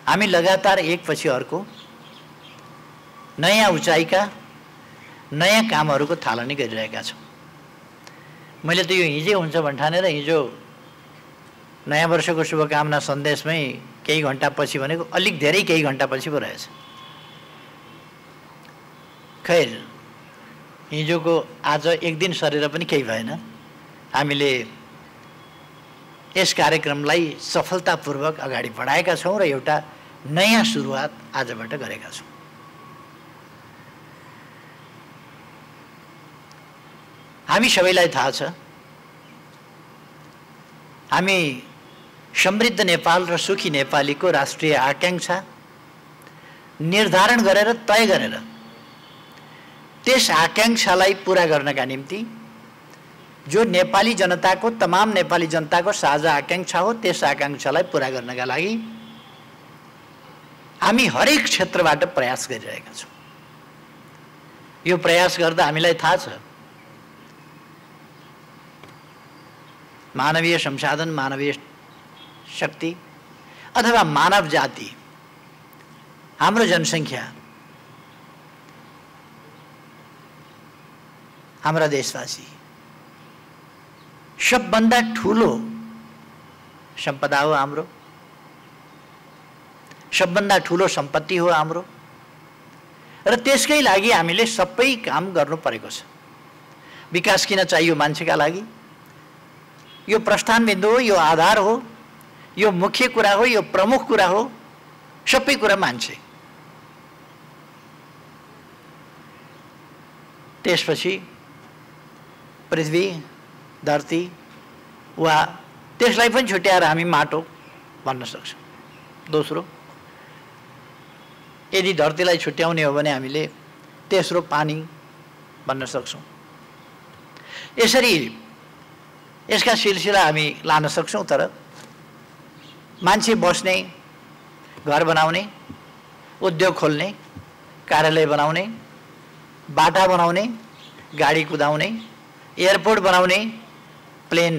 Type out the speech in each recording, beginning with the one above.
हामी लगातार एक पछि अर्को नयाँ उचाइका नयाँ कामहरूको थालनी गरिरहेका छौँ। मैले त यो हिजै हुन्छ भन्ने ठानेर हिजो नयाँ वर्षको शुभकामना सन्देशमै केही घण्टा पछि भनेको अलिक धेरै केही घण्टा पछि पो रहेछ। खैर हिजोको आज एक दिन सरेर पनि केही भएन। हामीले यस कार्यक्रमलाई सफलतापूर्वक अगाडि बढाएका छौँ र एउटा नयाँ सुरुवात आजबाट गरेका छौँ। हामी सबैलाई थाहा छ हामी समृद्ध नेपाल र सुखी नेपालीको राष्ट्रिय आकांक्षा निर्धारण गरेर तय गरेर त्यस आकांक्षालाई पूरा गर्नका निम्ति जो नेपाली जनताको तमाम नेपाली जनताको साझा आकांक्षा हो त्यस आकांक्षालाई पूरा गर्नका लागि हामी हरेक क्षेत्रबाट प्रयास गरिरहेका छौँ। यो प्रयास गर्दा हामीलाई थाहा छ मानवीय संसाधन मानवीय शक्ति अथवा मानव जाति हाम्रो जनसङ्ख्या हाम्रा देशवासी सबभन्दा ठुलो सम्पदा हो हाम्रो, सबभन्दा ठुलो सम्पत्ति हो हाम्रो र त्यसकै लागि हामीले सबै काम गर्नु परेको छ। विकास किन चाहियो मान्छेका लागि? यो प्रस्थान बिन्दु हो, यो आधार हो, यो मुख्य कुरा हो, यो प्रमुख कुरा हो, सबै कुरा मान्छे। त्यसपछि पृथ्वी धरती वा त्यसलाई पनि छुट्याएर हामी माटो भन्न सक्छौँ। दोस्रो यदि धरतीलाई छुट्याउने हो भने हामीले तेस्रो पानी भन्न सक्छौँ। यसरी यसका सिलसिला हामी लान सक्छौँ। तर मान्छे बस्ने, घर बनाउने, उद्योग खोल्ने, कार्यालय बनाउने, बाटा बनाउने, गाडी कुदाउने, एयरपोर्ट बनाउने, प्लेन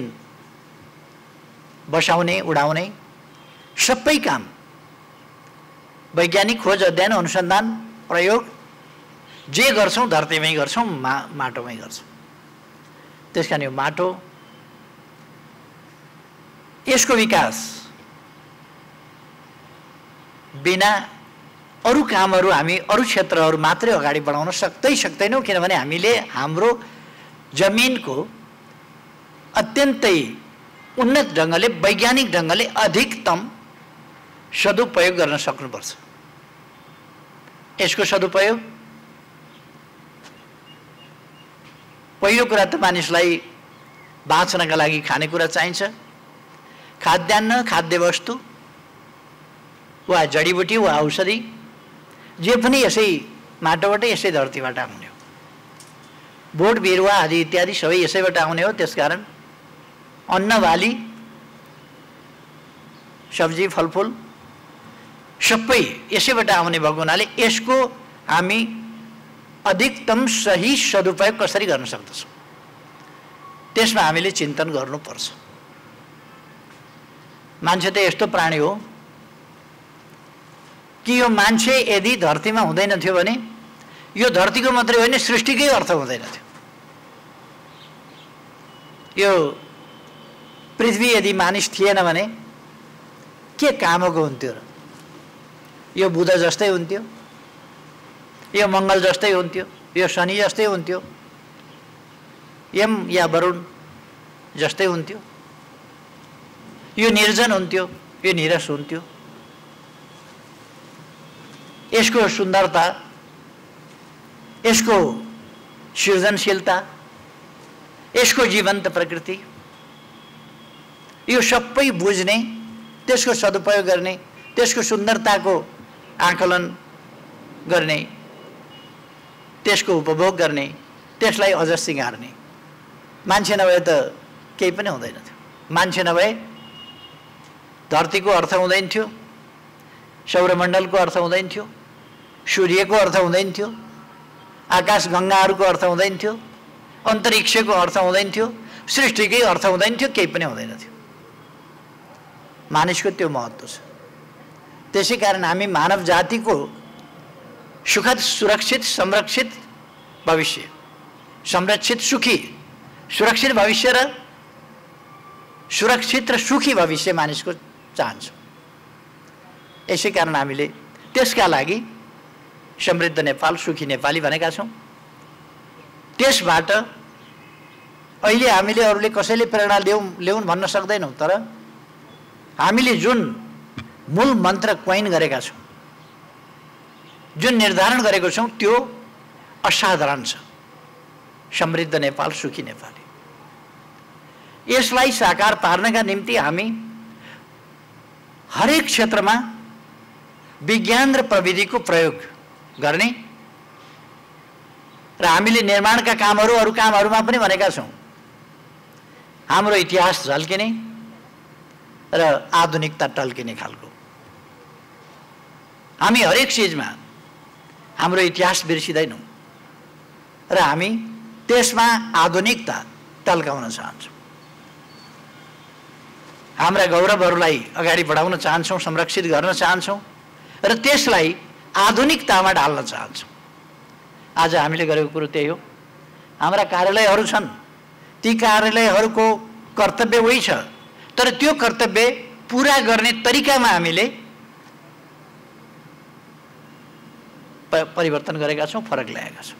बसाउने उडाउने सबै काम वैज्ञानिक खोज अध्ययन अनुसन्धान प्रयोग जे गर्छौँ धरतीमै गर्छौँ, माटोमै गर्छौँ। त्यसकारण यो माटो यसको विकास बिना अरू कामहरू हामी अरू क्षेत्रहरू मात्रै अगाडि बढाउन सक्दैनौँ। किनभने हामीले हाम्रो जमिनको अत्यन्तै उन्नत ढङ्गले वैज्ञानिक ढङ्गले अधिकतम सदुपयोग गर्न सक्नुपर्छ। यसको सदुपयोग पहिलो कुरा त मानिसलाई बाँच्नका लागि खानेकुरा चाहिन्छ। खाद्यान्न, खाद्य वस्तु वा जडीबुटी वा औषधि जे पनि यसै माटोबाट यसै धरतीबाट आउने हो। बोट बिरुवा आदि इत्यादि सबै यसैबाट आउने हो। त्यसकारण अन्न बाली सब्जी फलफुल सबै यसैबाट आउने भएको हुनाले यसको हामी अधिकतम सही सदुपयोग कसरी गर्न सक्दछौँ त्यसमा हामीले चिन्तन गर्नुपर्छ। मान्छे त यस्तो प्राणी हो कि यो मान्छे यदि धरतीमा हुँदैन थियो भने यो धरतीको मात्रै होइन सृष्टिकै अर्थ हुँदैन थियो। यो पृथ्वी यदि मानिस थिएन भने के कामको हुन्थ्यो र? यो बुध जस्तै हुन्थ्यो, यो मङ्गल जस्तै हुन्थ्यो, यो शनि जस्तै हुन्थ्यो, यम या वरुण जस्तै हुन्थ्यो, यो निर्जन हुन्थ्यो, यो निरस हुन्थ्यो। यसको सुन्दरता, यसको सृजनशीलता, यसको जीवन्त प्रकृति यो सबै बुझ्ने, त्यसको सदुपयोग गर्ने, त्यसको सुन्दरताको आकलन गर्ने, त्यसको उपभोग गर्ने, त्यसलाई अझ सिँगार्ने मान्छे नभए त केही पनि हुँदैन थियो। मान्छे नभए धरतीको अर्थ हुँदैन थियो, सौरमण्डलको अर्थ हुँदैन थियो, सूर्यको अर्थ हुँदैन थियो, आकाश गङ्गाहरूको अर्थ हुँदैन थियो, अन्तरिक्षको अर्थ हुँदैन थियो, सृष्टिकै अर्थ हुँदैन थियो, केही पनि हुँदैन थियो। मानिसको त्यो महत्त्व छ। त्यसै कारण हामी मानव जातिको सुखद सुरक्षित संरक्षित भविष्य, संरक्षित सुखी सुरक्षित भविष्य र सुरक्षित र सुखी भविष्य मानिसको चाहन्छौँ। यसै कारण हामीले त्यसका लागि समृद्ध नेपाल सुखी नेपाली भनेका छौँ। त्यसबाट अहिले हामीले अरूले कसैले प्रेरणा ल्याउन् भन्न सक्दैनौँ, तर हामीले जुन मूल मन्त्र कोइन गरेका छौँ, जुन निर्धारण गरेको छौँ, त्यो असाधारण छ। समृद्ध नेपाल सुखी नेपाली। यसलाई साकार पार्नका निम्ति हामी हरेक क्षेत्रमा विज्ञान र प्रविधिको प्रयोग गर्ने र हामीले निर्माणका कामहरू अरू कामहरूमा पनि भनेका छौँ। हाम्रो इतिहास झल्किने र आधुनिकता टल्किने खालको। हामी हरेक चिजमा हाम्रो इतिहास बिर्सिदैनौँ र हामी त्यसमा आधुनिकता टल्काउन चाहन्छौँ। हाम्रा गौरवहरूलाई अगाडि बढाउन चाहन्छौँ, संरक्षित गर्न चाहन्छौँ र त्यसलाई आधुनिकतामा ढाल्न चाहन्छौँ। आज हामीले गरेको कुरो त्यही हो। हाम्रा कार्यालयहरू छन्, ती कार्यालयहरूको कर्तव्य उही छ, तर त्यो कर्तव्य पुरा गर्ने तरिकामा हामीले परिवर्तन गरेका छौँ, फरक ल्याएका छौँ।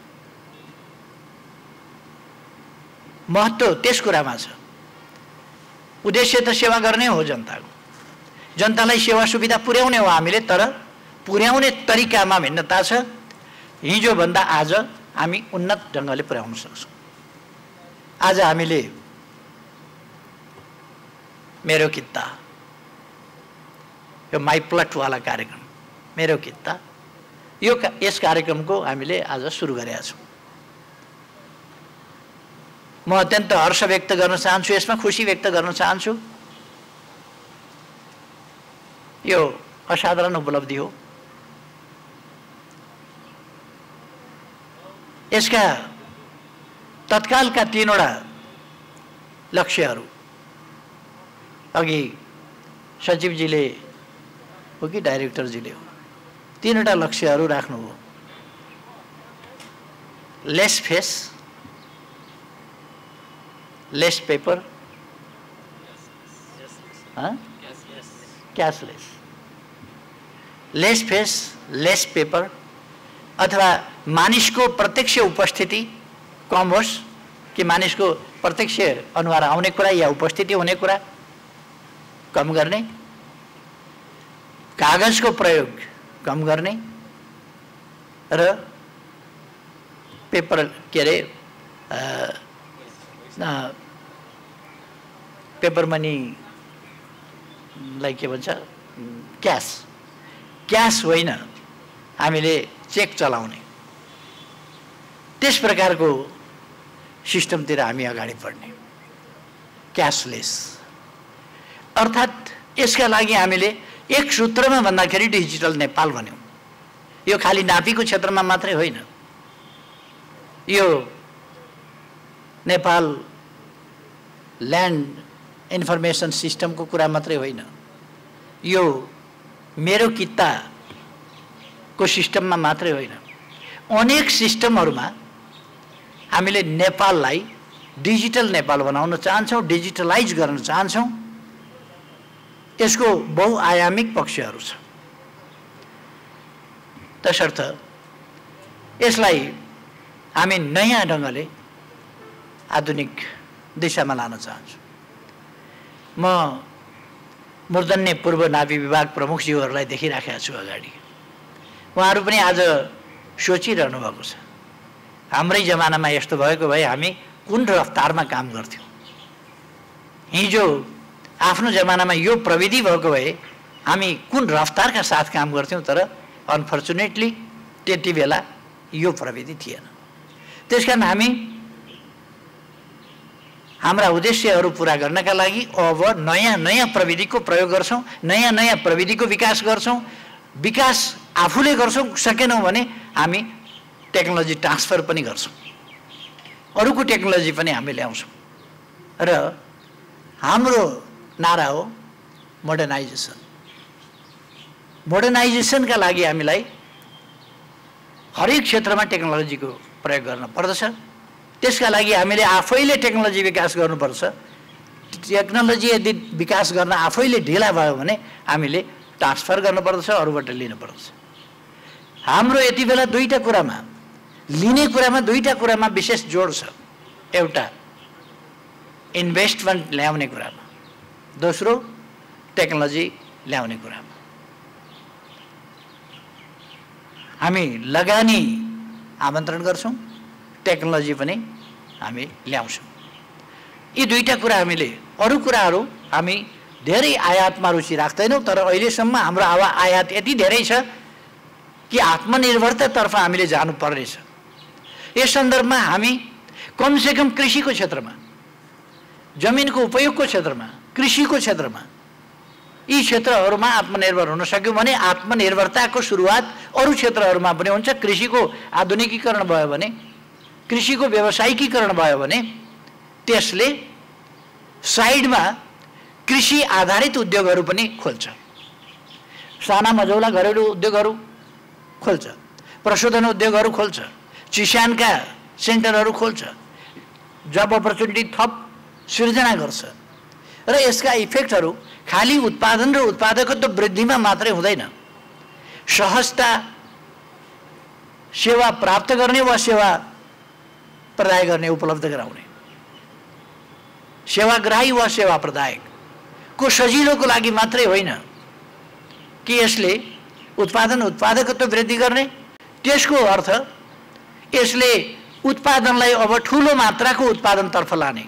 महत्त्व त्यस कुरामा छ। उद्देश्य त सेवा गर्ने हो जनताको, जनतालाई सेवा सुविधा पुर्याउने हो हामीले, तर पुर्याउने तरिकामा भिन्नता छ। हिजोभन्दा आज हामी उन्नत ढङ्गले पुर्याउन सक्छौँ। आज हामीले मेरो कित्ता, यो माई प्लटवाला कार्यक्रम मेरो कित्ता, यस कार्यक्रमको हामीले आज सुरु गरेका छौँ। म अत्यन्त हर्ष व्यक्त गर्न चाहन्छु, यसमा खुसी व्यक्त गर्न चाहन्छु। यो असाधारण उपलब्धि हो। यसका तत्कालका 3वटा लक्ष्यहरू अघि सचिवजीले हो कि डाइरेक्टरजीले हो, 3वटा लक्ष्यहरू राख्नुभयो। Less face, less paper, cashless. Less face, less paper, अथवा मानिसको प्रत्यक्ष उपस्थिति कम होस् कि मानिसको प्रत्यक्ष अनुहार आउने कुरा या उपस्थिति हुने कुरा कम गर्ने, कागजको प्रयोग कम गर्ने र पेपर के अरे पेपर मनीलाई के भन्छ, क्यास होइन, हामीले चेक चलाउने, त्यस प्रकारको सिस्टमतिर हामी अगाडि बढ्ने। क्यासलेस अर्थात् यसका लागि हामीले एक सूत्रमा भन्दाखेरि डिजिटल नेपाल भन्यौँ। यो खालि नापीको क्षेत्रमा मात्रै होइन, यो नेपाल ल्यान्ड इन्फर्मेसन सिस्टमको कुरा मात्रै होइन, यो मेरो कित्ताको सिस्टममा मात्रै होइन, अनेक सिस्टमहरूमा हामीले नेपाललाई डिजिटल नेपाल बनाउन चाहन्छौँ, डिजिटलाइज गर्न चाहन्छौँ। यसको बहुआयामिक पक्षहरू छ। तसर्थ यसलाई हामी नयाँ ढङ्गले आधुनिक दिशामा लान चाहन्छौँ। म मूर्धन्य पूर्व नाभी विभाग प्रमुखज्यूहरूलाई देखिराखेका छु अगाडि। उहाँहरू पनि आज सोचिरहनु भएको छ, हाम्रै जमानामा यस्तो भएको भए हामी कुन रफ्तारमा काम गर्थ्यौँ। हिजो आफ्नो जमानामा यो प्रविधि भएको भए हामी कुन रफ्तारका साथ काम गर्थ्यौँ, तर अनफर्चुनेटली त्यति बेला यो प्रविधि थिएन। त्यसकारण हामी हाम्रा उद्देश्यहरू पुरा गर्नका लागि अब नयाँ नयाँ प्रविधिको प्रयोग गर्छौँ, नयाँ नयाँ प्रविधिको विकास गर्छौँ। विकास आफूले गर्छौँ, सकेनौँ भने हामी टेक्नोलोजी ट्रान्सफर पनि गर्छौँ, अरूको टेक्नोलोजी पनि हामी ल्याउँछौँ। र हाम्रो नारा हो मोडर्नाइजेसन। मोडर्नाइजेसनका लागि हामीलाई हरेक क्षेत्रमा टेक्नोलोजीको प्रयोग गर्न पर्दछ। त्यसका लागि हामीले आफैले टेक्नोलोजी विकास गर्नुपर्छ। टेक्नोलोजी यदि विकास गर्न आफैले ढिला भयो भने हामीले ट्रान्सफर गर्नुपर्दछ, अरूबाट लिनुपर्दछ। हाम्रो यति बेला दुईटा कुरामा, लिने कुरामा दुईटा कुरामा विशेष जोड छ। एउटा इन्भेस्टमेन्ट ल्याउने कुरामा, दोस्रो टेक्नोलोजी ल्याउने कुरामा। हामी लगानी आमन्त्रण गर्छौँ, टेक्नोलोजी पनि हामी ल्याउँछौँ। यी दुईटा कुरा हामीले, अरू कुराहरू हामी धेरै आयातमा रुचि राख्दैनौँ, तर अहिलेसम्म हाम्रो आयात यति धेरै छ कि आत्मनिर्भरतातर्फ हामीले जानुपर्नेछ। यस सन्दर्भमा हामी कमसेकम कृषिको क्षेत्रमा, जमिनको उपयोगको क्षेत्रमा, कृषिको क्षेत्रमा, यी क्षेत्रहरूमा आत्मनिर्भर हुन सक्यौँ भने आत्मनिर्भरताको सुरुवात अरू क्षेत्रहरूमा पनि हुन्छ। कृषिको आधुनिकीकरण भयो भने, कृषिको व्यावसायिकीकरण भयो भने त्यसले साइडमा कृषि आधारित उद्योगहरू पनि खोल्छ। साना मझौला घरेलु उद्योगहरू खोल्छ, प्रशोधन उद्योगहरू खोल्छ, चिसानका सेन्टरहरू खोल्छ, जब अपर्च्युनिटी थप सृजना गर्छ। र यसका इफेक्टहरू खाली उत्पादन र उत्पादकत्व वृद्धिमा मात्रै हुँदैन। सहजता सेवा प्राप्त गर्ने वा सेवा प्रदाय गर्ने, उपलब्ध गराउने, सेवाग्राही वा सेवा प्रदायकको सजिलोको लागि मात्रै होइन कि यसले उत्पादकत्व वृद्धि गर्ने। त्यसको अर्थ यसले उत्पादनलाई अब ठुलो मात्राको उत्पादनतर्फ लाने,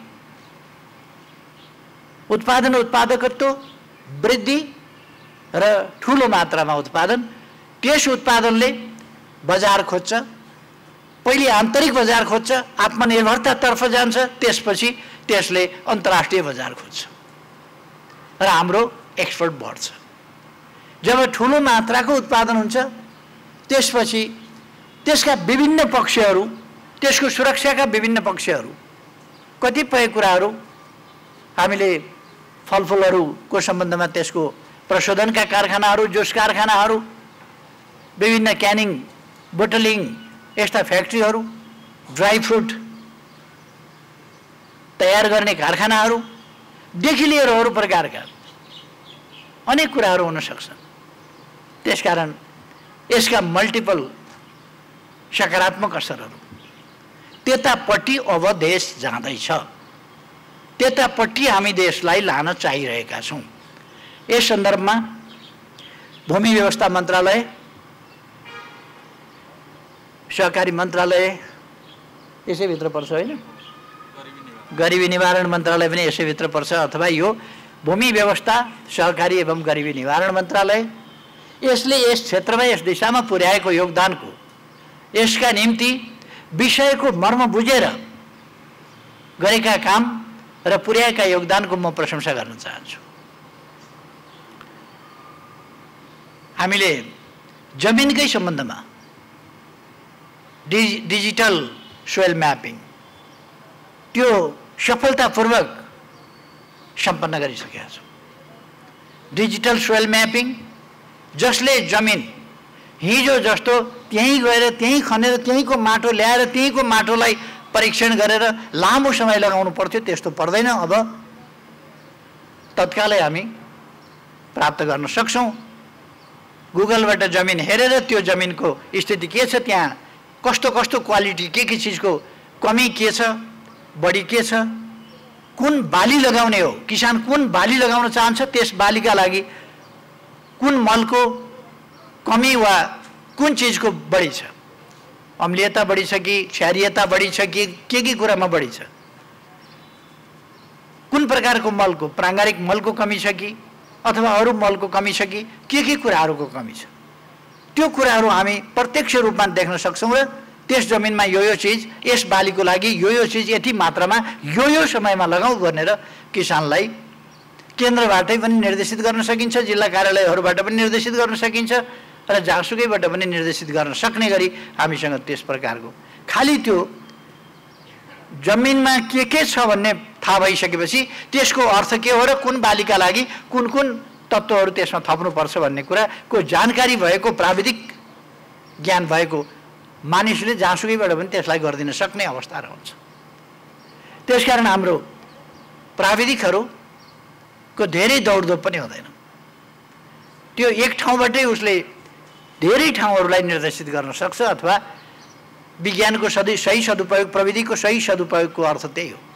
उत्पादकत्व वृद्धि र ठुलो मात्रामा उत्पादन। त्यस उत्पादनले बजार खोज्छ, पहिले आन्तरिक बजार खोज्छ, आत्मनिर्भरतातर्फ जान्छ, त्यसपछि त्यसले अन्तर्राष्ट्रिय बजार खोज्छ र हाम्रो एक्सपोर्ट बढ्छ। जब ठुलो मात्राको उत्पादन हुन्छ त्यसपछि त्यसका विभिन्न पक्षहरू, त्यसको सुरक्षाका विभिन्न पक्षहरू, कतिपय कुराहरू हामीले फलफुलहरूको सम्बन्धमा त्यसको प्रशोधनका कारखानाहरू, जुस कारखानाहरू, विभिन्न क्यानिङ, बोटलिङ यस्ता फ्याक्ट्रीहरू, ड्राई फ्रुट तयार गर्ने कारखानाहरूदेखि लिएर अरू प्रकारका अनेक कुराहरू हुन सक्छन्। त्यसकारण यसका मल्टिपल सकारात्मक असरहरू, त्यतापट्टि अब देश जाँदैछ, त्यतापट्टि हामी देशलाई लान चाहिरहेका छौँ। यस सन्दर्भमा भूमि व्यवस्था मन्त्रालय, सहकारी मन्त्रालय यसैभित्र पर्छ होइन, गरिबी निवारण मन्त्रालय पनि यसैभित्र पर्छ, अथवा यो भूमि व्यवस्था सहकारी एवं गरिबी निवारण मन्त्रालय, यसले यस क्षेत्रमा, यस दिशामा पुर्याएको योगदानको, यसका निम्ति विषयको मर्म बुझेर गरेका काम र पुर्याएका योगदानको म प्रशंसा गर्न चाहन्छु। हामीले जमिनकै सम्बन्धमा डिजिटल सोइल म्यापिङ त्यो सफलतापूर्वक सम्पन्न गरिसकेका छौँ। डिजिटल सोइल म्यापिङ जसले जमिन हिजो जस्तो त्यहीँ गएर त्यहीँ खनेर त्यहीँको माटो ल्याएर त्यहीँको माटोलाई परीक्षण गरेर लामो समय लगाउनु पर्थ्यो, त्यस्तो पर्दैन। अब तत्कालै हामी प्राप्त गर्न सक्छौँ। गुगलबाट जमिन हेरेर त्यो जमिनको स्थिति के छ, त्यहाँ कस्तो कस्तो क्वालिटी, के चिजको कमी के छ, बढी के छ, कुन बाली लगाउने हो, किसान कुन बाली लगाउन चाहन्छ, त्यस बालीका लागि कुन मलको कमी वा कुन चिजको बढी छ, अम्लीयता बढी छ कि क्षारीयता बढी छ कि के कुरामा बढी छ, कुन प्रकारको मलको, प्राङ्गारिक मलको कमी छ कि अथवा अरू मलको कमी छ कि के कुराहरूको कमी छ, त्यो कुराहरू हामी प्रत्यक्ष रूपमा देख्न सक्छौँ र त्यस जमिनमा यो चिज, यस बालीको लागि यो चिज यति मात्रामा यो समयमा लगाऊ भनेर किसानलाई केन्द्रबाटै पनि निर्देशित गर्न सकिन्छ, जिल्ला कार्यालयहरूबाट पनि निर्देशित गर्न सकिन्छ र जहाँसुकैबाट पनि निर्देशित गर्न सक्ने गरी हामीसँग त्यस प्रकारको, खालि त्यो जमिनमा के छ भन्ने थाहा भइसकेपछि त्यसको अर्थ के हो र कुन बालीका लागि कुन तत्त्वहरू त्यसमा थप्नुपर्छ भन्ने कुराको जानकारी भएको, प्राविधिक ज्ञान भएको मानिसले जहाँसुकैबाट पनि त्यसलाई गरिदिन सक्ने अवस्था रहन्छ। त्यसकारण हाम्रो प्राविधिकहरूको धेरै दौडधोप पनि हुँदैन। त्यो एक ठाउँबाटै उसले धेरै ठाउँहरूलाई निर्देशित गर्न सक्छ, अथवा विज्ञानको सही सदुपयोग, प्रविधिको सही सदुपयोगको अर्थ त्यही हो।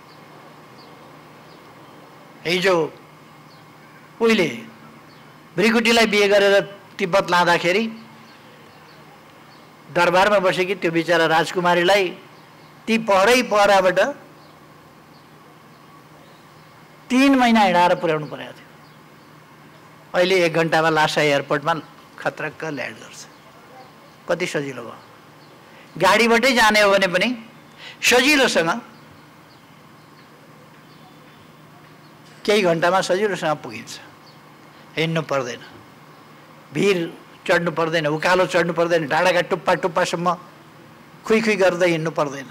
हिजो उहिले भृकुटीलाई बिहे गरेर तिब्बत लाँदाखेरि दरबारमा बसेकी त्यो बिचरा राजकुमारीलाई ती पहराबाट 3 महिना हिँडाएर पुर्याउनु परेको थियो। अहिले 1 घन्टामा लासा एयरपोर्टमा खतरक्क ल्यान्ड गर्छ। कति सजिलो भयो। गाडीबाटै जाने हो भने पनि सजिलोसँग केही घन्टामा सजिलोसँग पुगिन्छ। हिँड्नु पर्दैन, भिर चढ्नु पर्दैन, उकालो चढ्नु पर्दैन, डाँडाका टुप्पासम्म खुइ गर्दै हिँड्नु पर्दैन।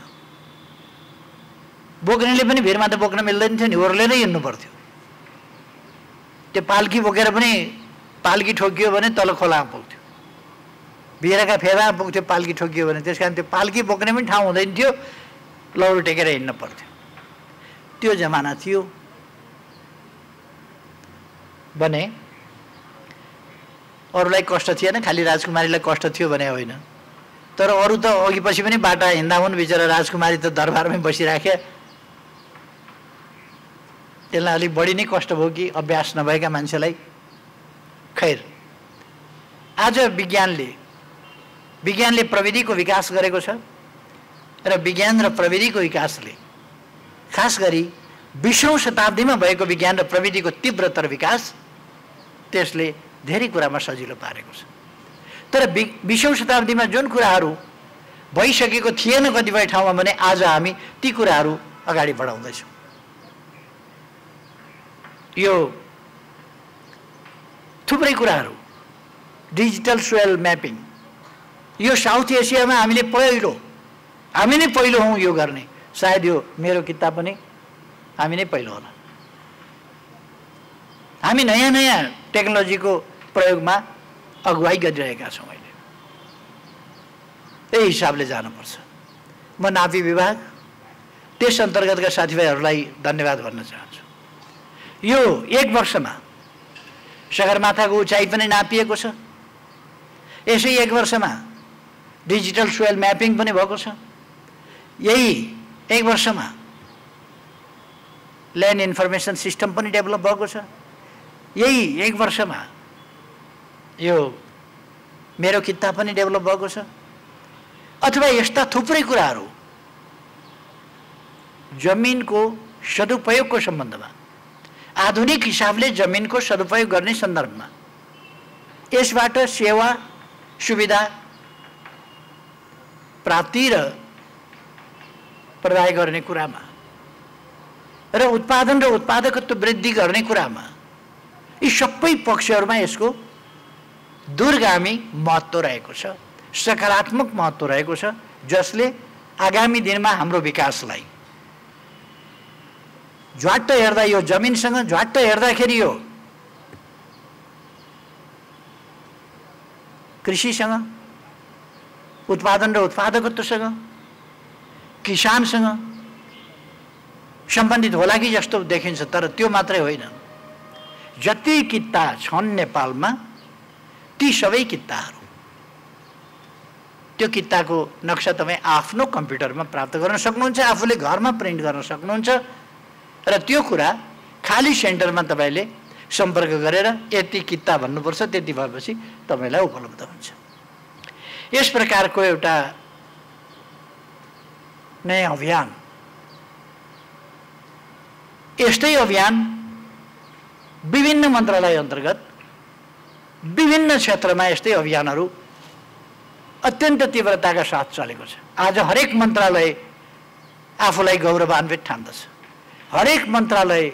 बोक्नेले पनि भिरमा त बोक्न मिल्दैन थियो नि, ओर्लेर हिँड्नु पर्थ्यो। त्यो पाल्की बोकेर पनि पाल्की ठोकियो भने तल खोलामा पुग्थ्यो, भिरका फेदामा पुग्थ्यो पाल्की ठोकियो भने। त्यस कारण त्यो पाल्की बोक्ने पनि ठाउँ हुँदैन थियो, लौरो टेकेर हिँड्नु पर्थ्यो। त्यो जमाना थियो भने अरूलाई कष्ट थिएन, खालि राजकुमारीलाई कष्ट थियो भने होइन। तर अरू त अघि पछि पनि बाटा हिँड्दा हुन्, बिचरा राजकुमारी त दरबारमै बसिराखे। त्यसलाई अलिक बढी नै कष्ट भयो कि अभ्यास नभएका मान्छेलाई। खैर, आज विज्ञानले प्रविधिको विकास गरेको छ र विज्ञान र प्रविधिको विकासले, खास गरी 20औं शताब्दीमा भएको विज्ञान र प्रविधिको तीव्रतर विकास, त्यसले धेरै कुरामा सजिलो पारेको छ। तर 20औं शताब्दीमा जुन कुराहरू भइसकेको थिएन कतिपय ठाउँमा भने आज हामी ती कुराहरू अगाडि बढाउँदैछौँ। यो थुप्रै कुराहरू, डिजिटल सोयल म्यापिङ, यो साउथ एसियामा हामी नै पहिलो हौँ यो गर्ने। सायद यो मेरो किताब पनि हामी नै पहिलो होला। हामी नयाँ टेक्नोलोजीको प्रयोगमा अगुवाई गरिरहेका छौँ अहिले। त्यही हिसाबले जानुपर्छ। म नापी विभाग, त्यस अन्तर्गतका साथीभाइहरूलाई धन्यवाद भन्न चाहन्छु। यो 1 वर्षमा सगरमाथाको उचाइ पनि नापिएको छ। यसै 1 वर्षमा डिजिटल सोयल म्यापिङ पनि भएको छ। यही 1 वर्षमा ल्यान्ड इन्फर्मेसन सिस्टम पनि डेभलप भएको छ। यही 1 वर्षमा यो मेरो किताब पनि डेभलप भएको छ। अथवा यस्ता थुप्रै कुराहरू जमिनको सदुपयोगको सम्बन्धमा, आधुनिक हिसाबले जमिनको सदुपयोग गर्ने सन्दर्भमा, यसबाट सेवा सुविधा प्राप्ति र प्रदाय गर्ने कुरामा र उत्पादन र उत्पादकत्व वृद्धि गर्ने कुरामा, यी सबै पक्षहरूमा यसको दूरगामी महत्त्व रहेको छ, सकारात्मक महत्त्व रहेको छ, जसले आगामी दिनमा हाम्रो विकासलाई झ्वाट्ट हेर्दा, यो जमिनसँग झ्वाट्ट हेर्दाखेरि यो कृषिसँग, उत्पादन र उत्पादकत्वसँग, किसानसँग सम्बन्धित होला कि जस्तो देखिन्छ। तर त्यो मात्रै होइन, जति किता छन् नेपालमा ती सबै किताहरू, त्यो किताको नक्सा तपाईँ आफ्नो कम्प्युटरमा प्राप्त गर्न सक्नुहुन्छ, आफूले घरमा प्रिन्ट गर्न सक्नुहुन्छ। र त्यो कुरा खाली सेन्टरमा तपाईँले सम्पर्क गरेर यति किता भन्नुपर्छ, त्यति भएपछि तपाईँलाई उपलब्ध हुन्छ। यस प्रकारको एउटा नयाँ अभियान, यस्तै अभियान विभिन्न मन्त्रालय अन्तर्गत विभिन्न क्षेत्रमा यस्तै अभियानहरू अत्यन्त तीव्रताका साथ चलेको छ। आज हरेक मन्त्रालय आफूलाई गौरवान्वित ठान्दछ। हरेक मन्त्रालय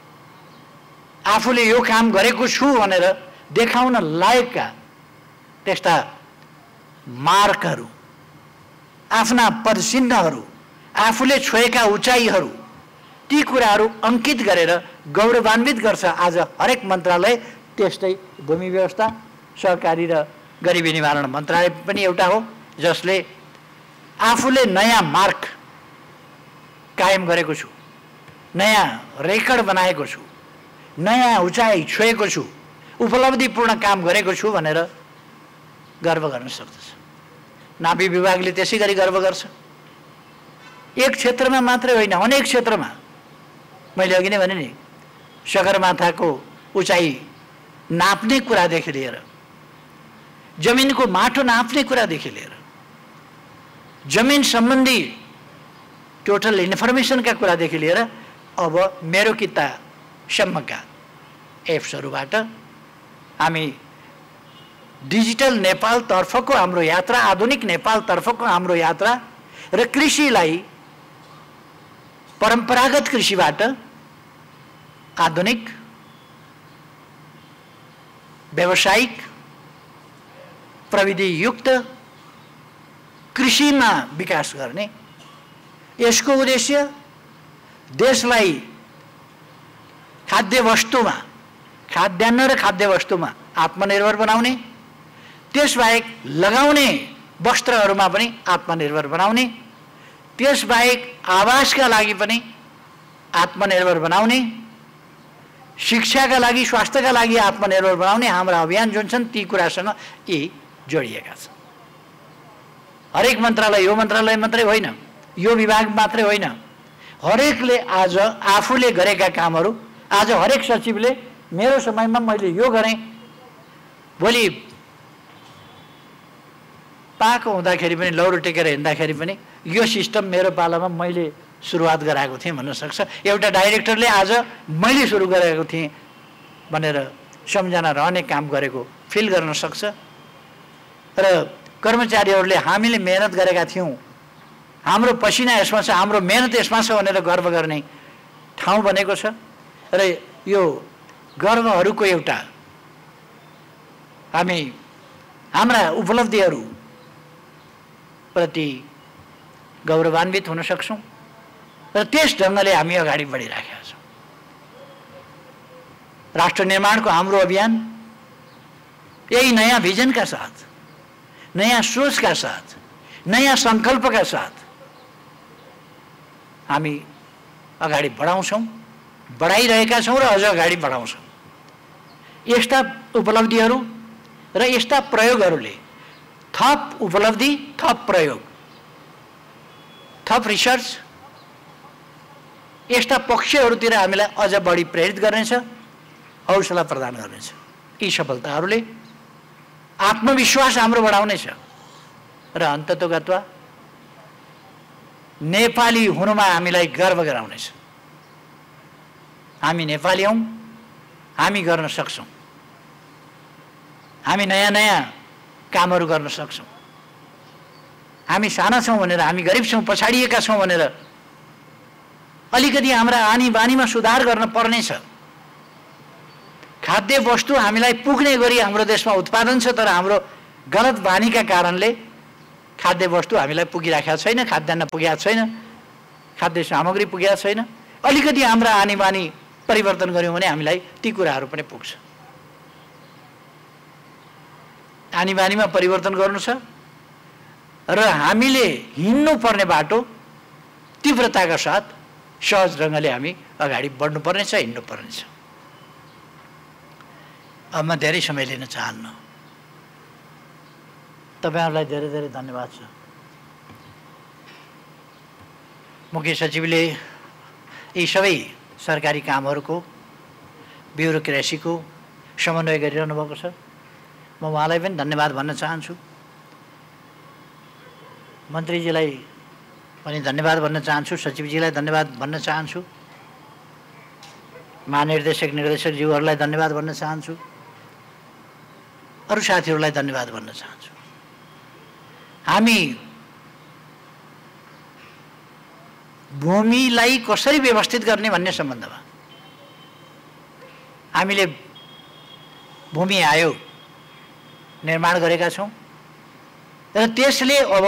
आफूले यो काम गरेको छु भनेर देखाउन लायकका त्यस्ता मार्कहरू, आफ्ना पदचिह्नहरू, आफूले छोएका उचाइहरू, ती कुराहरू अङ्कित गरेर गौरवान्वित गर्छ। आज हरेक मन्त्रालय त्यस्तै भूमि व्यवस्था सहकारी र गरिबी निवारण मन्त्रालय पनि एउटा हो जसले आफूले नयाँ मार्ग कायम गरेको छु, नयाँ रेकर्ड बनाएको छु, नयाँ उचाइ छोएको छु, उपलब्धिपूर्ण काम गरेको छु भनेर गर्व गर्न सक्दछ। नापी विभागले त्यसै गरी गर्व गर्छ। एक क्षेत्रमा मात्रै होइन, अनेक क्षेत्रमा। मैले अघि नै भने नि, सगरमाथाको उचाइ नाप्ने कुरादेखि लिएर, जमिनको माटो नाप्ने कुरादेखि लिएर, जमिन सम्बन्धी टोटल इन्फर्मेसनका कुरादेखि लिएर अब मेरो कितासम्मका एप्सहरूबाट हामी डिजिटल नेपालतर्फको हाम्रो यात्रा, आधुनिक नेपालतर्फको हाम्रो यात्रा र कृषिलाई परम्परागत कृषिबाट आधुनिक व्यावसायिक प्रविधियुक्त कृषिमा विकास गर्ने, यसको उद्देश्य देशलाई खाद्य वस्तुमा, खाद्यान्न र खाद्य वस्तुमा आत्मनिर्भर बनाउने, त्यसबाहेक लगाउने वस्त्रहरूमा पनि आत्मनिर्भर बनाउने, त्यसबाहेक आवासका लागि पनि आत्मनिर्भर बनाउने, शिक्षाका लागि, स्वास्थ्यका लागि आत्मनिर्भर बनाउने हाम्रा अभियान जुन छन् ती कुरासँग यी जोडिएका छन्। हरेक मन्त्रालय यो मन्त्रालय मात्रै होइन, यो विभाग मात्रै होइन, हरेकले आज आफूले गरेका कामहरू, आज हरेक सचिवले मेरो समयमा मैले यो गरेँ, भोलि पाएको हुँदाखेरि पनि, लौरो टेकेर हिँड्दाखेरि पनि यो सिस्टम मेरो पालामा मैले सुरुवात गराएको थिएँ भन्न सक्छ। एउटा डाइरेक्टरले आज मैले सुरु गरेको थिएँ भनेर सम्झना रहने काम गरेको फिल गर्न सक्छ। र कर्मचारीहरूले हामीले मेहनत गरेका थियौँ, हाम्रो पसिना यसमा छ, हाम्रो मेहनत यसमा छ भनेर गर्व गर्ने ठाउँ बनेको छ। र यो गर्वहरूको एउटा हामी हाम्रा उपलब्धिहरू प्रति गौरवान्वित हुन सक्छौँ र त्यस ढङ्गले हामी अगाडि बढिराखेका छौँ। राष्ट्र निर्माणको हाम्रो अभियान यही नयाँ भिजनका साथ, नयाँ सोचका साथ, नयाँ सङ्कल्पका साथ हामी अगाडि बढाउँछौँ, बढाइरहेका छौँ र अझ अगाडि बढाउँछौँ। यस्ता उपलब्धिहरू र यस्ता प्रयोगहरूले थप उपलब्धि, थप प्रयोग, थप रिसर्च, यस्ता पक्षहरूतिर हामीलाई अझ बढी प्रेरित गर्नेछ, हौसला प्रदान गर्नेछ। यी सफलताहरूले आत्मविश्वास हाम्रो बढाउनेछ र अन्ततोगत्वा नेपाली हुनुमा हामीलाई गर्व गराउनेछ। हामी नेपाली हौँ, हामी गर्न सक्छौँ, हामी नयाँ नयाँ कामहरू गर्न सक्छौँ। हामी साना छौँ भनेर, हामी गरिब छौँ, पछाडिएका छौँ भनेर अलिकति हाम्रा आनी बानीमा सुधार गर्न पर्नेछ। खाद्य वस्तु हामीलाई पुग्ने गरी हाम्रो देशमा उत्पादन छ, तर हाम्रो गलत बानीका कारणले खाद्य वस्तु हामीलाई पुगिराखेका छैन, खाद्यान्न पुगेका छैन, खाद्य सामग्री पुगेका छैन। अलिकति हाम्रा आनी बानी परिवर्तन गऱ्यौँ भने हामीलाई ती कुराहरू पनि पुग्छ। आनी बानीमा परिवर्तन गर्नु छ र हामीले हिँड्नु पर्ने बाटो तीव्रताका साथ सहज ढङ्गले हामी अगाडि बढ्नु पर्नेछ, हिँड्नु पर्नेछ। अब म धेरै समय लिन चाहन्न। तपाईँहरूलाई धेरै धेरै धन्यवाद छ। मुख्य सचिवले यी सबै सरकारी कामहरूको, ब्युरोक्रेसीको समन्वय गरिरहनु भएको छ। म उहाँलाई पनि धन्यवाद भन्न चाहन्छु। मन्त्रीजीलाई पनि धन्यवाद भन्न चाहन्छु, सचिवजीलाई धन्यवाद भन्न चाहन्छु, महानिर्देशक निर्देशकज्यूहरूलाई धन्यवाद भन्न चाहन्छु, अरू साथीहरूलाई धन्यवाद भन्न चाहन्छु। हामी भूमिलाई कसरी व्यवस्थित गर्ने भन्ने सम्बन्धमा हामीले भूमि आयोग निर्माण गरेका छौँ र त्यसले अब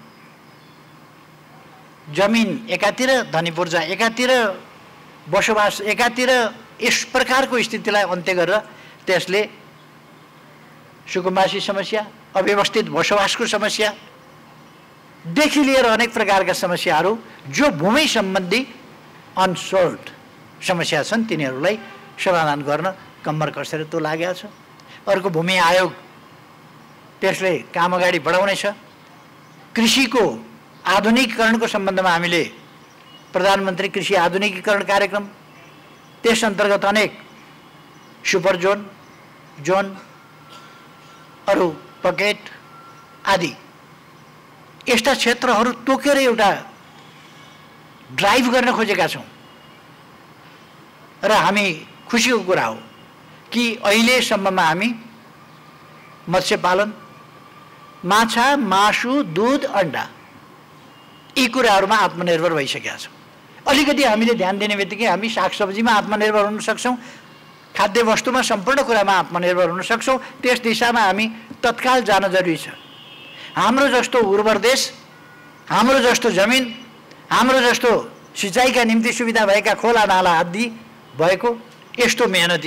जमिन एकातिर, धनी पूर्जा एकातिर, बसोबास एकातिर, यस प्रकारको स्थितिलाई अन्त्य गरेर त्यसले सुकुम्बासी समस्या, अव्यवस्थित बसोबासको समस्या देखि लिएर अनेक प्रकारका समस्याहरू जो भूमि सम्बन्धी अनसोल्भ समस्या छन् तिनीहरूलाई समाधान गर्न कम्मर कसेर त्यो लागेको छ। अर्को भूमि आयोग, त्यसले काम अगाडि बढाउनेछ। कृषिको आधुनिकीकरणको सम्बन्धमा हामीले प्रधानमन्त्री कृषि आधुनिकीकरण कार्यक्रम, त्यस अन्तर्गत अनेक सुपर जोन, जोन, अरू पकेट आदि यस्ता क्षेत्रहरू तोकेर एउटा ड्राइभ गर्न खोजेका छौँ। र हामी खुसीको कुरा हो कि अहिलेसम्ममा हामी मत्स्य पालन, माछा, मासु, दूध, अन्डा यी कुराहरूमा आत्मनिर्भर भइसकेका छौँ। अलिकति हामीले ध्यान दिने बित्तिकै हामी सागसब्जीमा आत्मनिर्भर हुन सक्छौँ, खाद्य वस्तुमा सम्पूर्ण कुरामा आत्मनिर्भर हुन सक्छौँ। त्यस दिशामा हामी तत्काल जान जरुरी छ। हाम्रो जस्तो उर्वर देश, हाम्रो जस्तो जमिन, हाम्रो जस्तो सिँचाइका निम्ति सुविधा भएका खोला नाला आदि भएको यस्तो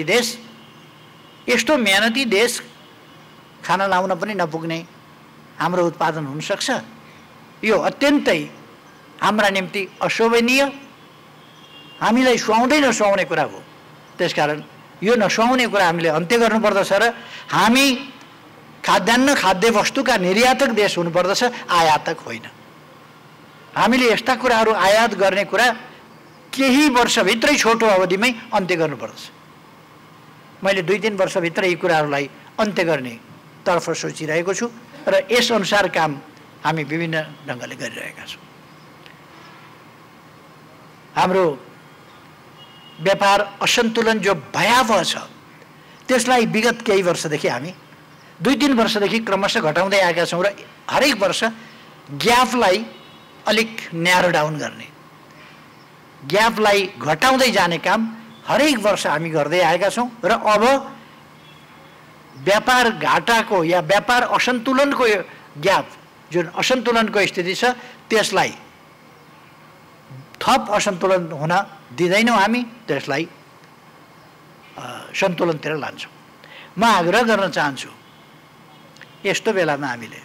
मेहनती देश खान लाउन पनि नपुग्ने हाम्रो उत्पादन हुन सक्छ। यो अत्यन्तै हाम्रा निम्ति अशोभनीय, हामीलाई सुहाउँदै नसुहाउने कुरा हो। त्यसकारण यो नसुहाउने कुरा हामीले अन्त्य गर्नुपर्दछ र हामी खाद्यान्न खाद्य वस्तुका निर्यातक देश हुनुपर्दछ, आयातक होइन। हामीले यस्ता कुराहरू आयात गर्ने कुरा केही वर्षभित्रै छोटो अवधिमै अन्त्य गर्नुपर्दछ। मैले 2-3 वर्षभित्र यी कुराहरूलाई अन्त्य गर्ने तर्फ सोचिरहेको छु र यस अनुसार काम हामी विभिन्न ढङ्गले गरिरहेका छौँ। हाम्रो व्यापार असन्तुलन जो भयावह छ त्यसलाई विगत केही वर्षदेखि हामी 2-3 वर्षदेखि क्रमशः घटाउँदै आएका छौँ र हरेक वर्ष ग्यापलाई अलिक न्यारो डाउन गर्ने, ग्यापलाई घटाउँदै जाने काम हरेक वर्ष हामी गर्दै आएका छौँ र अब व्यापार घाटाको या व्यापार असन्तुलनको ग्याप, जुन असन्तुलनको स्थिति छ त्यसलाई थप असन्तुलन हुन दिँदैनौँ हामी, त्यसलाई सन्तुलनतिर लान्छौँ। म आग्रह गर्न चाहन्छु, यस्तो बेलामा हामीले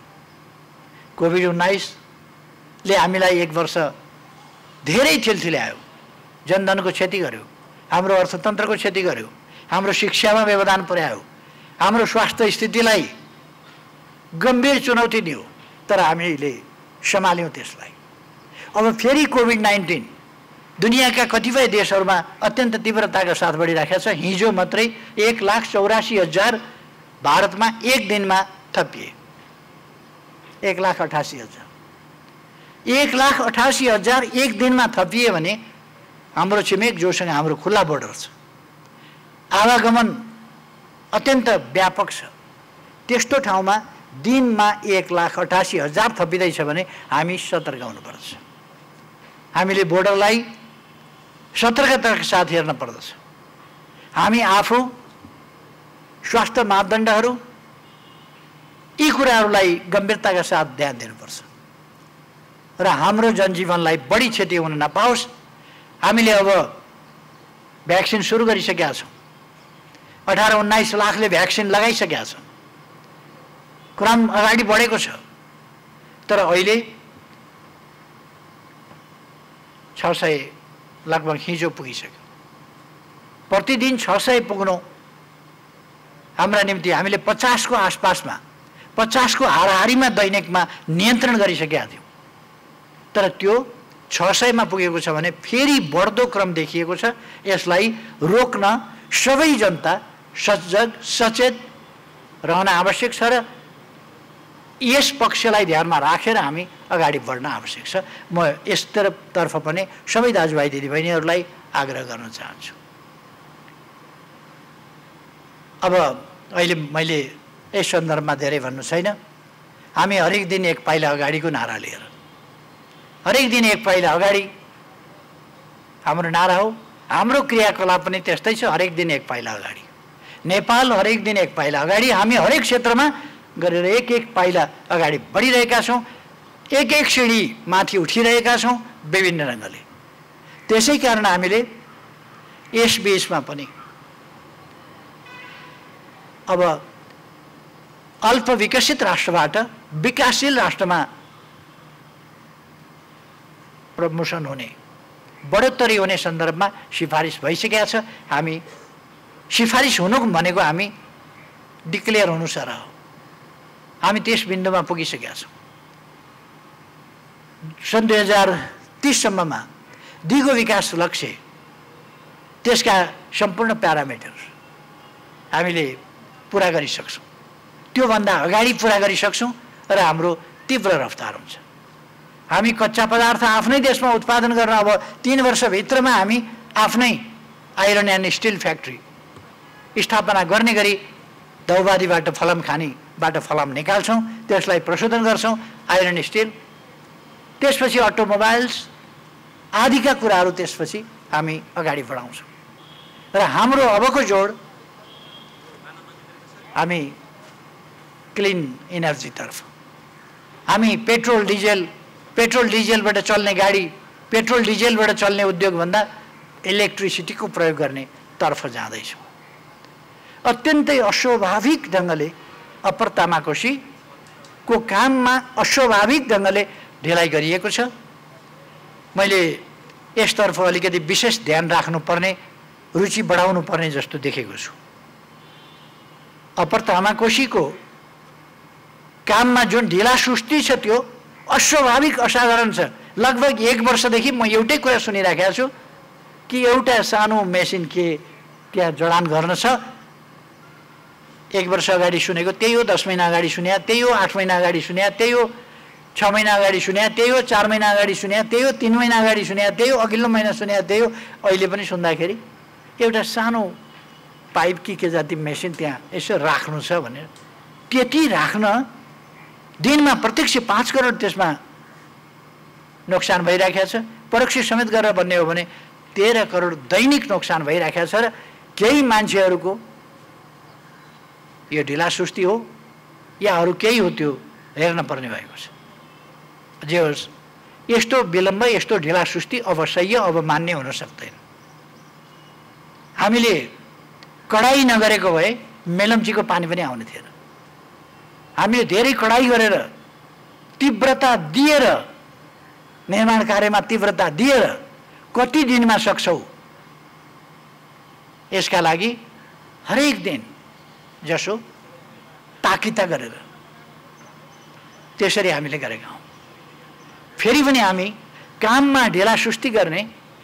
कोभिड-19ले हामीलाई 1 वर्ष धेरै ठेलठिल्यायो, जनधनको क्षति गर्यो, हाम्रो अर्थतन्त्रको क्षति गर्यो, हाम्रो शिक्षामा व्यवधान पुर्यायो, हाम्रो स्वास्थ्य स्थितिलाई गम्भीर चुनौती दियो, तर हामीले सम्हाल्यौँ त्यसलाई। अब फेरि कोभिड-19 दुनियाँका कतिपय देशहरूमा अत्यन्त तीव्रताका साथ बढिराखेको छ। हिजो मात्रै 1,84,000 भारतमा एक दिनमा थपिए। 1,88,000 1,88,000 एक दिनमा थपिए भने हाम्रो छिमेक जोसँग हाम्रो खुल्ला बोर्डर छ, आवागमन अत्यन्त व्यापक छ, त्यस्तो ठाउँमा दिनमा 1,88,000 थपिँदैछ भने हामी सतर्क हुनुपर्छ। हामीले बोर्डरलाई सतर्कताका साथ हेर्न पर्दछ। हामी आफू स्वास्थ्य मापदण्डहरू यी कुराहरूलाई गम्भीरताका साथ ध्यान दिनुपर्छ र हाम्रो जनजीवनलाई बढी क्षति हुन नपाओस्। हामीले अब भ्याक्सिन सुरु गरिसकेका छौँ। 18-19 लाखले भ्याक्सिन लगाइसकेका छन्। क्रम अगाडि बढेको छ, तर अहिले 600 लगभग हिजो पुगिसक्यो। प्रतिदिन 600 पुग्नु हाम्रा निम्ति हामीले 50 को आसपासमा, 50 को हाराहारीमा दैनिकमा नियन्त्रण गरिसकेका थियौँ, तर त्यो 600 मा पुगेको छ भने फेरि बढ्दो क्रम देखिएको छ। यसलाई रोक्न सबै जनता सजग सचेत रहन आवश्यक छ र यस पक्षलाई ध्यानमा राखेर हामी अगाडि बढ्न आवश्यक छ। म यसतर्फ पनि सबै दाजुभाइ दिदीबहिनीहरूलाई आग्रह गर्न चाहन्छु। अब अहिले मैले यस सन्दर्भमा धेरै भन्नु छैन। हामी हरेक दिन एक पाइला अगाडिको नारा लिएर, हरेक दिन एक पाइला अगाडि हाम्रो नारा हो। हाम्रो क्रियाकलाप पनि त्यस्तै छ, हरेक दिन एक पाइला अगाडि। नेपाल हरेक दिन एक पाइला अगाडि। हामी हरेक क्षेत्रमा गरेर एक पाइला अगाडि बढिरहेका छौँ, एक सिँढी माथि उठिरहेका छौँ विभिन्न ढङ्गले। त्यसै कारण हामीले यस बीचमा पनि अब अल्प विकसित राष्ट्रबाट विकासशील राष्ट्रमा प्रमोसन हुने, बढोत्तरी हुने सन्दर्भमा सिफारिस भइसकेको छ। हामी सिफारिस हुनु भनेको हामी डिक्लेयर हुनु सर हो। हामी त्यस बिन्दुमा पुगिसकेका छौँ। सन् 2030 सम्ममा दिगो विकास लक्ष्य, त्यसका सम्पूर्ण प्यारामिटर हामीले पुरा गरिसक्छौँ। त्योभन्दा अगाडि पुरा गरिसक्छौँ र हाम्रो तीव्र रफ्तार हुन्छ। हामी कच्चा पदार्थ आफ्नै देशमा उत्पादन गर्न अब 3 वर्षभित्रमा हामी आफ्नै आइरन एन्ड स्टिल फ्याक्ट्री स्थापना गर्ने गरी दौवादीबाट फलाम खानीबाट फलाम निकाल्छौँ, त्यसलाई प्रशोधन गर्छौँ, आइरन स्टिल, त्यसपछि अटोमोबाइल्स आदिका कुराहरू त्यसपछि हामी अगाडि बढाउँछौँ। र हाम्रो अबको जोड हामी क्लिन इनर्जीतर्फ, हामी पेट्रोल डिजेलबाट चल्ने गाडी, पेट्रोल डिजेलबाट चल्ने उद्योगभन्दा इलेक्ट्रिसिटीको प्रयोग गर्ने तर्फ जाँदैछौँ। अत्यन्तै अस्वाभाविक ढङ्गले अप्पर तामाकोशीको काममा अस्वाभाविक ढङ्गले ढिलाइ गरिएको छ। मैले यसतर्फ अलिकति विशेष ध्यान राख्नुपर्ने, रुचि बढाउनु पर्ने जस्तो देखेको छु। अप्पर तामाकोशीको काममा जुन ढिला सुस्ती छ त्यो अस्वाभाविक असाधारण छ। लगभग 1 वर्षदेखि म एउटै कुरा सुनिराखेको छु कि एउटा सानो मेसिन के त्यहाँ जडान गर्न छ। 1 वर्ष अगाडि सुनेको त्यही हो, 10 महिना अगाडि सुने त्यही हो, 8 महिना अगाडि सुने त्यही हो, 6 महिना अगाडि सुने त्यही हो, 4 महिना अगाडि सुने त्यही हो, 3 महिना अगाडि सुने त्यही हो, अघिल्लो महिना सुने त्यही हो। अहिले पनि सुन्दाखेरि एउटा सानो पाइप के जाति मेसिन त्यहाँ यसो राख्नु छ भनेर, त्यति राख्न दिनमा प्रत्यक्ष 5 करोड त्यसमा नोक्सान भइराखेको छ। परोक्ष समेत गरेर भन्ने हो भने 13 करोड दैनिक नोक्सान भइराखेको छ। र केही मान्छेहरूको यो ढिला सुस्ती हो या अरू केही हो त्यो हेर्न पर्ने भएको छ। जे होस्, यस्तो विलम्ब, यस्तो ढिला सुस्ती अब सह्य, अब मान्य हुन सक्दैन। हामीले कडाई नगरेको भए मेलम्चीको पानी पनि आउने थिएन। हामीले धेरै कडाई गरेर, तीव्रता दिएर, निर्माण कार्यमा तीव्रता दिएर कति दिनमा सक्छौँ यसका लागि हरेक दिन जसो ताकिता गरेर त्यसरी हामीले गरेका हौँ। फेरि पनि हामी काममा ढिला सुस्ती गर्ने,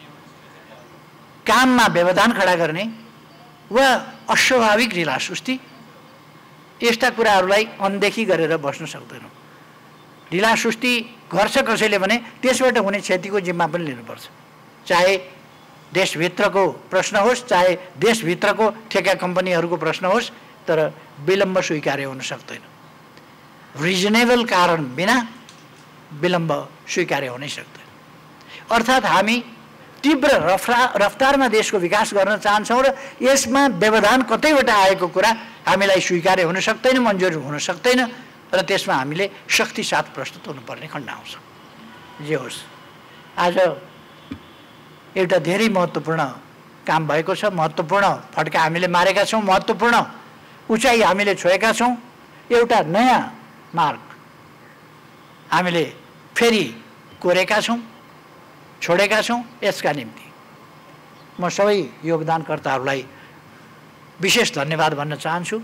काममा व्यवधान खडा गर्ने वा अस्वाभाविक ढिला सुस्ती, यस्ता कुराहरूलाई अनदेखी गरेर बस्न सक्दैनौँ। ढिला सुस्ती गर्छ कसैले भने त्यसबाट हुने क्षतिको जिम्मा पनि लिनुपर्छ। चाहे देशभित्रको प्रश्न होस्, चाहे देशभित्रको ठेका कम्पनीहरूको प्रश्न होस्, तर विलम्ब स्वीकार्य हुन सक्दैन। रिजनेबल कारण बिना विलम्ब स्वीकार्य हुनै सक्दैन। अर्थात् हामी तीव्र रफ्तारमा देशको विकास गर्न चाहन्छौँ र यसमा व्यवधान कतैबाट आएको कुरा हामीलाई स्वीकार्य हुन सक्दैन, मन्जुर हुन सक्दैन र त्यसमा हामीले शक्ति साथ प्रस्तुत हुनुपर्ने खण्ड आउँछ। जे होस्, आज एउटा धेरै महत्त्वपूर्ण काम भएको छ। महत्त्वपूर्ण फड्का हामीले मारेका छौँ, महत्त्वपूर्ण उचाइ हामीले छोएका छौँ। एउटा नयाँ मार्ग हामीले फेरि कोरेका छौँ, छोडेका छौँ। यसका निम्ति म सबै योगदानकर्ताहरूलाई विशेष धन्यवाद भन्न चाहन्छु।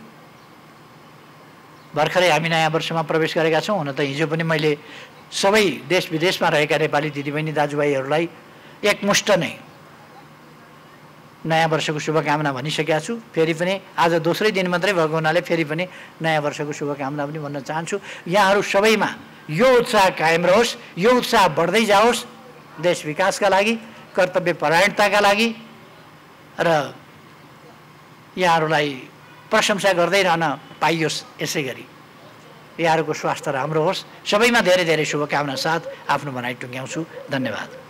भर्खरै हामी नयाँ वर्षमा प्रवेश गरेका छौँ। हुन त हिजो पनि मैले सबै देश विदेशमा रहेका नेपाली दिदीबहिनी दाजुभाइहरूलाई एकमुष्ट नै नयाँ वर्षको शुभकामना भनिसकेका छु। फेरि पनि आज दोस्रै दिन मात्रै भएको हुनाले फेरि पनि नयाँ वर्षको शुभकामना पनि भन्न चाहन्छु। यहाँहरू सबैमा यो उत्साह कायम रहोस्, यो उत्साह बढ्दै जाओस्, देश विकासका लागि, कर्तव्य परायणताका लागि। र यहाँहरूलाई प्रशंसा गर्दै रहन पाइयोस्। यसै गरी यहाँहरूको स्वास्थ्य राम्रो होस्। सबैमा धेरै धेरै शुभकामना साथ आफ्नो भनाइ टुङ्ग्याउँछु। धन्यवाद।